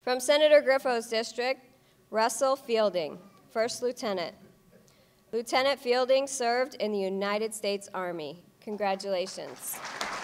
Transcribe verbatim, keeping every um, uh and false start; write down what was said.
From Senator Griffo's district, Russell Fielding, First Lieutenant. Lieutenant Fielding served in the United States Army. Congratulations.